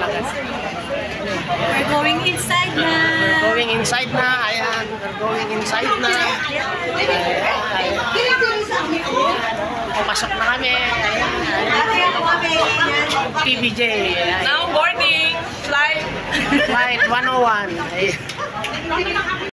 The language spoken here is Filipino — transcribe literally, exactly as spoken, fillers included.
talaga. We're going inside na. We're going inside na. Ayan, we're going inside na. Ayan, papasok na kami. Ayan, ayan. P B J. Ayan. Now boarding. Flight. Flight one oh one. Ayan.